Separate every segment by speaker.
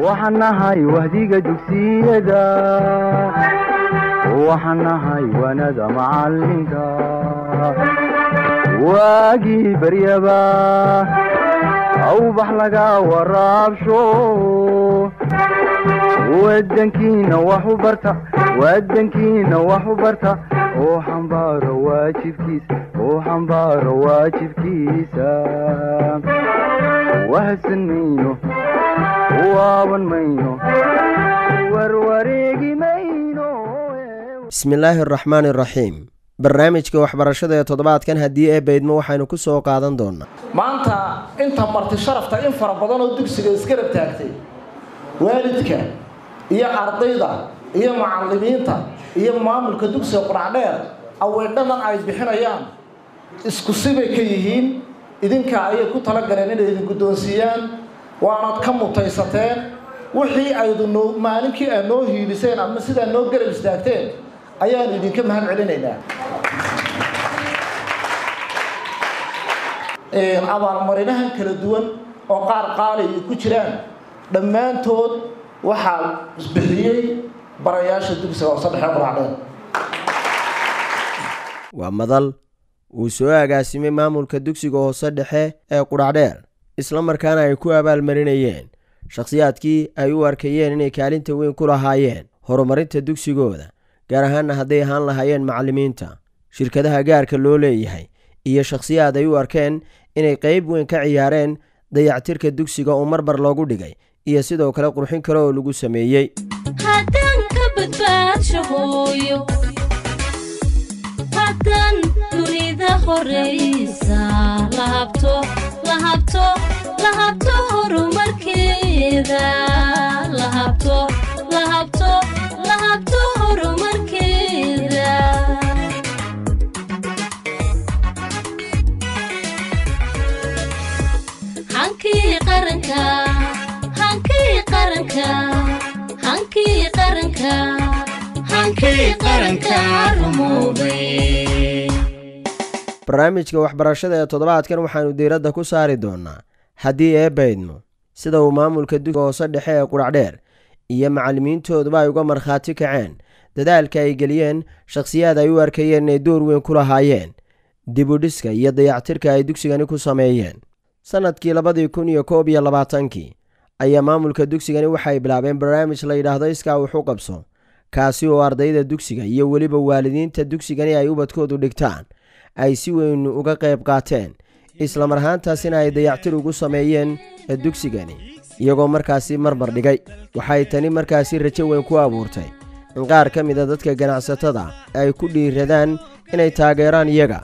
Speaker 1: وحنهاي وهديك دكسيدا وحنهاي وندا معلمك واجي بريبا أو بحلقة ورابشو ودنكينا وحبرتا ودنكينا وحبرتا وحنبار واجب كيسا وهسن مينو وابن مينو وروريقي مينو.
Speaker 2: بسم الله الرحمن الرحيم. barnaamijka waxbarashada ee toddobaadkan haddii ay baydmo waxaynu ku soo qaadan doonaa
Speaker 3: maanta inta marti sharafta in fara badan oo dugsiga iska rabtaagtay waalidka iyo ardayda iyo macallimiinta iyo maamulka dugsiga quraacdheer aweedhadan ay bixinayaan isku sibay ka yihiin idinka ayay ku tala galeen inay idin guddoonsiiyaan waanad ka mutaysateen wixii aydu maalinkii aad noo hiiliseen ama sidaa noo garab istaagteen ayaan idinka mahad celinaynaa. abaalmarinahan kala duwan oo qaar qaali ku jiraan dhammaantood waxaa isbixiyey barayaasha dugsiga oo saddex quraacdeen.
Speaker 2: waa madal uu soo agaasimay maamulka dugsiga hoose dhexe ee quraacdheer isla markaana ay ku abaalmarinayeen shakhsiyaadkii ay u arkayeen inay kaalinta weyn ku lahaayeen horumarinta dugsigooda gaar ahaanna hadday ahaan lahaayeen macallimiinta shirkadaha gaarka loo leeyahay iyo shakhsiyaad ay u arkeen inay qayb weyn ka ciyaareen dayactirka dugsiga oo marbar loogu dhigay iyo sidoo kale qurxin kale oo lagu sameeyey.
Speaker 4: haddaan ka badbaadsho hooyo haddaan dunida horeysa lahabto horumarkeeda lahabto horumarkeeda. hankii qaranka rumowday.
Speaker 2: barnaamijka waxbarashada ee toddobaadkan waxaanu diiradda ku saari doonaa haddii ay baydmo sida uu maamulka dugsiga hoose dhexe ee quraacdheer iyo macallimiintooduba ay uga markhaati kaceen dadaalka ay geliyeen shakhsiyaad ay u arkayeen inay door weyn ku lahaayeen dibudhiska iyo dayactirka ay dugsigani ku sameeyeen. sanadkii 2021 ayaa maamulka dugsigani waxay bilaabeen barnaamij la yidhaahdo iskaa wax u qabso kaasi oo ardayda dugsiga iyo weliba waalidiinta dugsigani ay ubadkoodu dhigtaan ay si weyn uga qayb qaateen isla mar ahaantaasina ay dayactir ugu sameeyeen dugsigani iyagoo markaasi marbar dhigay. waxay tani markaasi rajo weyn ku abuurtay in qaar ka mida dadka ganacsatada ay ku dhiiradaan inay taageeraan iyaga.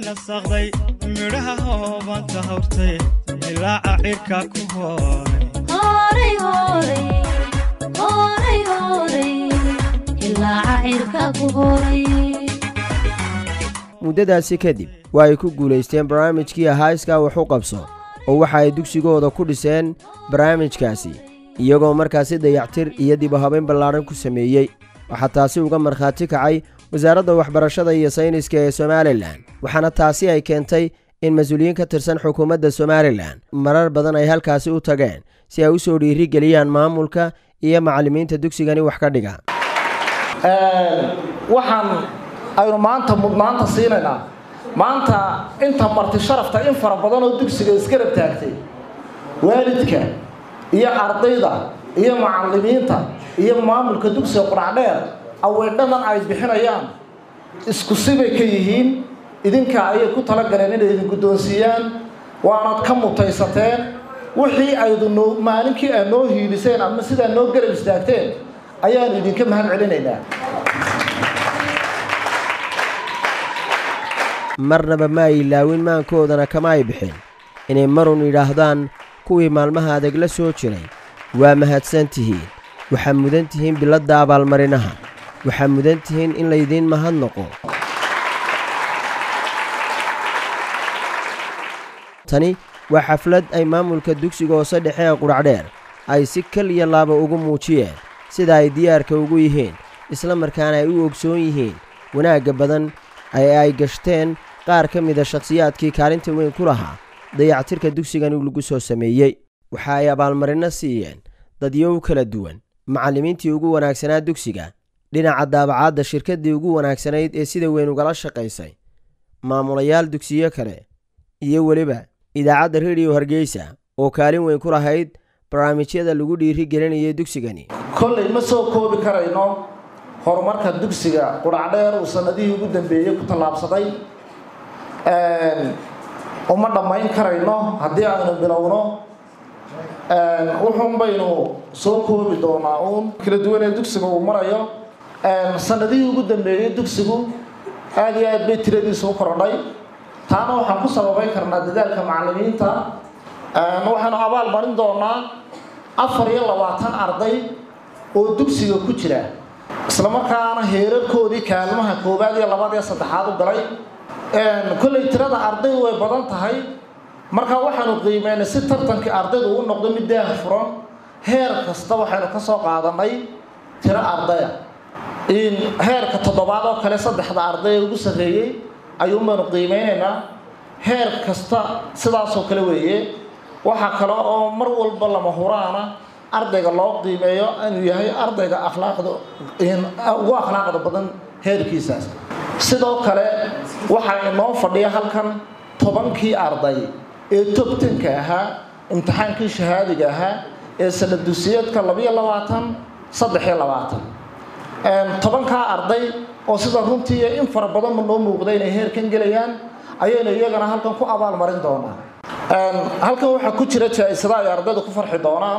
Speaker 2: muddadaasi kadib waa ay ku guulaysteen barnaamijkii ahaa iskaa wax u qabso oo waxa ay dugsigooda ku dhiseen barnaamijkaasi iyagoo markaasi dayactir iyo dib u habayn ballaaran ku sameeyey. waxaa taasi uga markhaati kacay wasaaradda waxbarashada iyo sayniska ee somalilan waxaana taasi ay keentay in mas-uuliyiin ka tirsan xukuumadda somalilan marar badan ay halkaasi u tageen si ay u soo dhiirigeliyaan maamulka iyo macallimiinta dugsigani wax ka dhiga.
Speaker 3: waxaan aynu maanta mudnaanta siinaynaa maanta inta marti sharafta in fara badan oo dugsiga iska rabtaagtay waalidka iyo ardayda iyo macallimiinta iyo maamulka dugsiga quraacdheer aweedhadan ay bixinayaan isku sibay ka yihiin idinka ayay ku tala galeen inay idin guddoonsiiyaan waanad ka mutaysateen wixii aydu maalinkii aad noo hiiliseen ama sidaa noo garab istaagteen ayaanu idinka mahad celinaynaa.
Speaker 2: marnaba ma ay ilaawin maankoodana kama ay bixin inay marun yidhaahdaan kuwii maalmaha adag la soo jiray waa mahadsan tihiin waxaa mudan tihiin biladda abaalmarinaha waxaa mudan tihiin in laydiin mahadnaqo. tani waa xaflad ay maamulka dugsiga hoose dhexe ee quraacdheer ay si kal iyo laaba ugu muujiyeen sida ay diyaarka ugu yihiin isla markaana ay u ogsoon yihiin wanaagga badan ay gashteen qaar ka mida shakhsiyaadkii kaalinta weyn ku lahaa dayactirka dugsigani lagu soo sameeyey. waxa ay abaalmarino siiyeen dadyow kala duwan macallimiintii ugu wanaagsanaa dugsiga dhinaca daabacaadda shirkaddii ugu wanaagsanayd ee sida weyn ugala shaqaysay maamulayaal dugsiyo kale iyo weliba idaacadda rediyo hargeysa oo kaalin weyn ku lahayd barnaamijyada lagu dhiirigelinayay dugsigani
Speaker 3: kolley ma soo koobi karayno horumarka dugsiga qudhacdheer uu sanadihii ugu dambeeyey ku tallaabsaday uma dhammayn karayno haddii aynu bilowno wuxuun baynu soo koobi doonaa uun kala duwanee dugsiga uu marayo sanadihii ugu dambeeyey dugsigu aad iyo aad bay tiradiisu u korodhay taana waxaan ku sababay karnaa dadaalka macallimiinta waxaynu abaal marin doonaa 24 arday oo dugsiga ku jira isla markaana heerarkoodii kaalmaha koobaad iyo labaad iyo saddexaad u galay kolley tirada arday way badan tahay marka waxaanu qiimeynay si tartankii ardaydu u noqdo mid daah furan heer kasta waxaynu ka soo qaadanay tiro ardaya in heerka toddobaad oo kale saddexda arday ugu sarreeyay ayuunbaanu qiimeynaynaa heer kasta sidaasoo kale weeye waxaa kale oo mar walba lama huraana ardayga loo qiimeeyo inuu yahay ardayga ugu akhlaaqda badan heerkiisaas sidoo kale waxaa inoo fadhiya halkan 10kii arday ee top 10ka ahaa imtixaankii shahaadiga ahaa ee sanad dugsiyeedka 10kaa arday oo sida runtii in fara badan noo muuqda inay heerkan gelayaan ayaynu iyagana halkan ku abaal marin doonaa halkan waxaa ku jira jaa-isada ay ardaydu ku farxi doonaan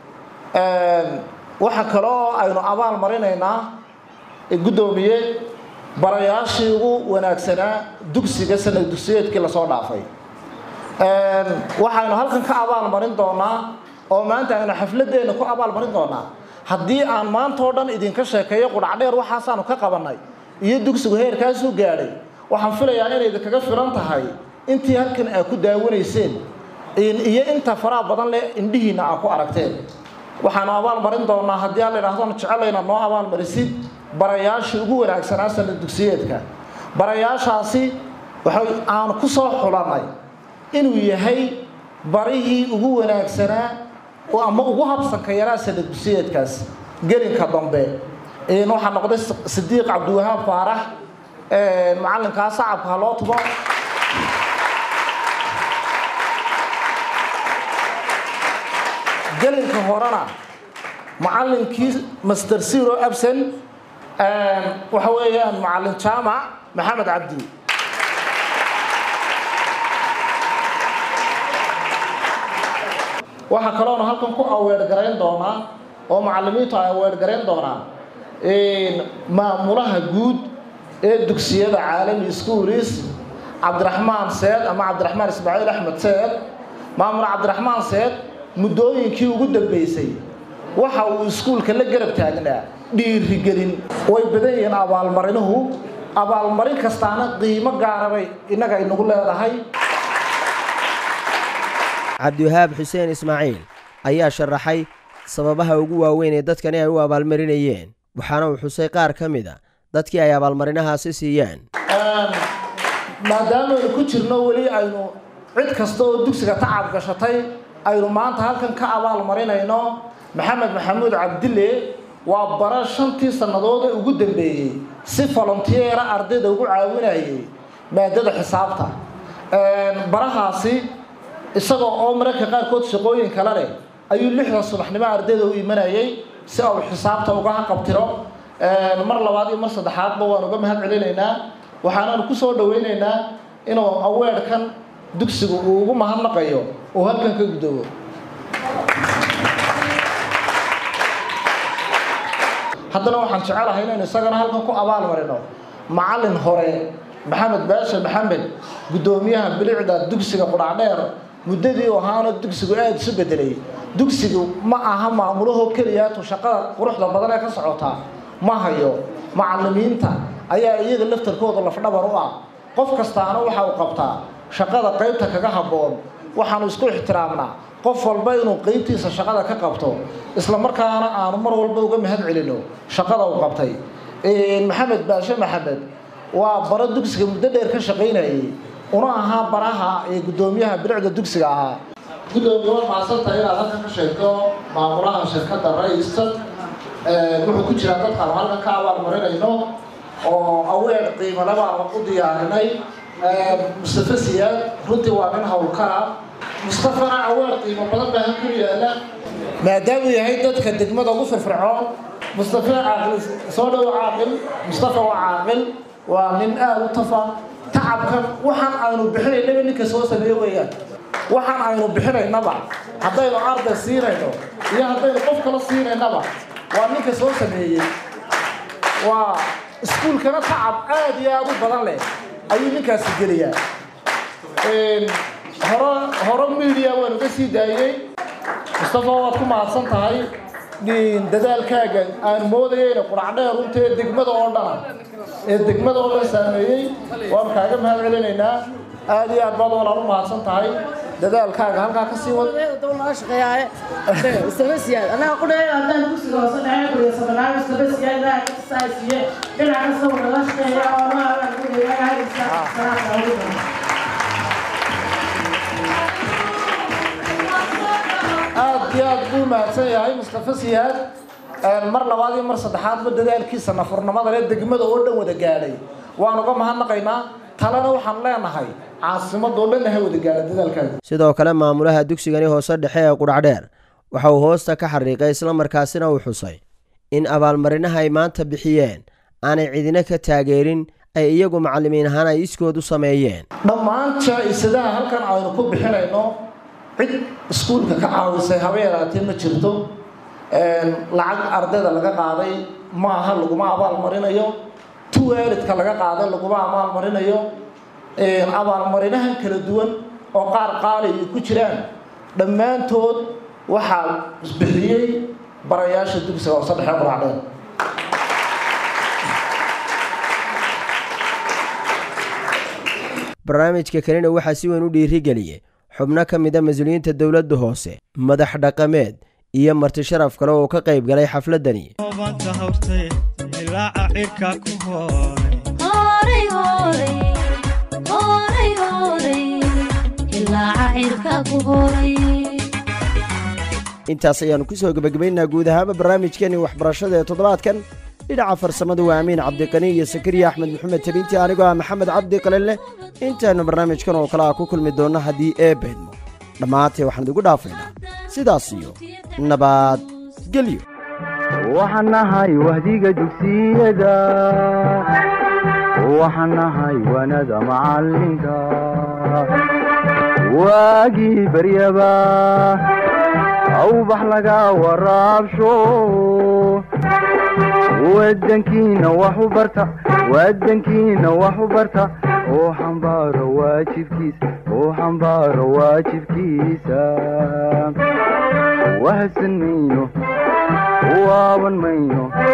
Speaker 3: waxa kale oo aynu abaal marinaynaa guddoomiye barayaashii ugu wanaagsanaa dugsiga sanad dugsiyeedkii lasoo dhaafay waxaynu halkan ka abaal marin doonaa oo maanta aynu xafladeenna ku abaal marin doonaa haddii aan maanta oo dhan idinka sheekeeyo qudhacdheer waxaasaanu ka qabanay iyo dugsigu heerkaasuu gaadhay waxaan filayaa inay idinkaga filan tahay intii halkan aad ku daawanayseen iyo inta faraha badan leh indhihiinna aad ku aragteen waxaanu abaal marin doonaa haddii aan la idhahdona jecelayna noo abaal marisid barayaashii ugu wanaagsanaa sanad dugsiyeedka barayaashaasi aan ku soo xulannay inuu yahay barihii ugu wanaagsanaa ama ugu habsanka yaraa sanad dugsiyeedkaas gelinka dambe waxaa noqday Sidiiq Cabdiwahaab Faarax macallinkaas sacabka loo tubo gelinka horena macallinkii Master Zero Absen waxa weeyaan macallin jaamac Maxamed Cabdi waxa kale oo halkan ku aweer gareyn doona oo macallimiintu ay aweer gareyn doonaan maamulaha guud ee dugsiyada caalami schools Cabdiraxmaan Seed ama Cabdiraxmaan Ismaaciil Axmed Seed maamul Cabdiraxmaan Seed muddooyinkii ugu dambeysay waxa uu iskuulka la garab taagnaa dhiirigelin way badan yihiin abaalmarin kastaana qiimo gaarabay inaga inagu leedahay
Speaker 2: cabdiwahaab xuseen ismaaciil ayaa sharaxay sababaha ugu waaweyn ee dadkani ay u abaalmarinayeen waxaana uu xusay qaar ka mid a dadkii ay abaalmarinahaasi siiyeen
Speaker 3: maadaama aynu ku jirno weli aynu cid kasta oo dugsiga tacab gashatay aynu maanta halkan ka abaalmarinayno maxamed maxamuud cabdille waa bara 5 sannadood ee ugu dambeeyay si volunteer ardayda ugu caawinayay maadada xisaabta barahaasi isagoo oo mararka qaarkood shaqooyin kale leh ayuu 6 subaxnimo ardayda u imanayay si uu xisaabta uga qabtiro mar labaad iyo mar saddexaadba waan uga mahad celinaynaa waxaanu ku soo dhaweynaynaa inuu aweerkan dugsigu uu ugu mahadnaqayo oo halkan ka gudoobo haddana waxaan jecelahay inaynu isagana halkan ku abaal marino macallin hore maxamed baashe maxamed gudoomiyaha bilicda dugsiga qudhacdheer muddadii oo ahaana dugsigu aad isu bedelay dugsigu ma aha maamulaho kaliya shaqada quruxda badan ee ka socota ma hayo macallimiinta ayaa iyaga laftarkooda lafdhabar u ah qof kastaana waxa uu qabtaa shaqada qaybta kaga haboon waxaanu isku ixtiraamnaa qof walba inuu qaybtiisa shaqada ka qabto isla markaana aanu mar walba uga mahad celino shaqada uu qabtay maxamed baashe maxamed waa bara dugsiga muddo dheer ka shaqaynayay una ahaa baraha ee gudoomiyaha bilicda dugsiga ahaa gudoomiye waa maasanta inaad halkan ka sheegto maamulaha shirkadda Raisa wuxuu ku jiraa dadkaan halkan ka abaalmarinayno oo aweer qiimo laba u diyaarinay Mustafa Siyaad runtii waa nin hawlkara Mustafana aweer qiimo badan baa ku yaala maadaama yahay dadka degmada ugu firfircoon Mustafa caaqil soo dhaw caaqil Mustafa waa caaqil waa nin aad u tafa tacabkan waxaan aanu bixinayna ninka soo sameeyo weeyaan waxaan aanu bixinaynaba haddaynu arday siinayno iyo haddaynu qof kala siinaynaba waa ninka soo sameeyey waa iskuulkana tacab aad iyo aad u badan leh ayuu ninkaasi geliyaa hore media waanu ka sii daayey Mustafa waad ku mahadsan tahay dadaalkaaga aan moodayay quracdheer runtii degmada oo dhan saameeyay waan kaaga mahadcelinaynaa aad iyo aad baad walaal u mahadsan tahay dadaalkaaga halkaa ka sii wad
Speaker 5: dowladda shaqeeyahay Mustafa ana qodhay haddaan ku soo saaray ku sameeyay Mustafa Siyaad ka saasiye dhinaca soo wada shaqeeya oo ma aan ku leeyahay
Speaker 3: aad buu mahadsan yahay Mustafa Siyaad mar labaad iyo mar saddexaad ba dadaalkiisa nafurnimada leh degmada oo dhan wada gaaray waan uga mahadnaqaynaa talana waxaan leenahay caasimada oo dhan ha wada gaaray dadaalkaaga
Speaker 2: sidoo kale maamulaha dugsigani hoose dhexe ee Qudhacdheer waxa uu hoosta ka xariiqay isla markaasina uu xusay in abaalmarinaha ay maanta bixiyeen aanay cidina ka taageerin ay iyagu macallimiin ahaan ay iskood u sameeyeen
Speaker 3: dhammaan jaa-isadaha halkan aynu ku bixinayno cid iskuulka ka caawisay habeeraatee ma jirto lacag ardayda laga qaaday ma aha laguma abaalmarinayo tuwaalidka laga qaaday laguma abaalmarinayo abaalmarinahan kala duwan oo qaar qaali ku jiraan dhammaantood waxaa bixiyey barayaasha dugsiga hoose dhexe Qudhacdheer
Speaker 2: barnaamijka kalena waxaa si weyn u dhiirigeliyay xubno ka mid ah mas'uuliyiinta dowladda hoose madax dhaqameed iyo marti sharaf kale oo ka qayb galay xafladani intaas ayaanu ku soo gabagabaynaa guud ahaanba barnaamijkeennii waxbarashada ee toddobaadkan dhinaca farsamada waa amiin cabdiqani iyo sakariya axmed maxamed tabinti anigoo ah maxamed cabdi qalelle intaanu barnaamijkan oo kale ku kulmi doonno haddii eebbeedmo dhammaantay waxaan idigu dhaafaynaa sidaas iyo nabadgelyo
Speaker 1: waxaan nahay wahdiga dugsiyada waxaan nahay wanada macalinka waagii baryaba awbax laga waraabsho wadankiina wax u barta oo xambaaro waajibkiisa wahadsan mayno waaban mayno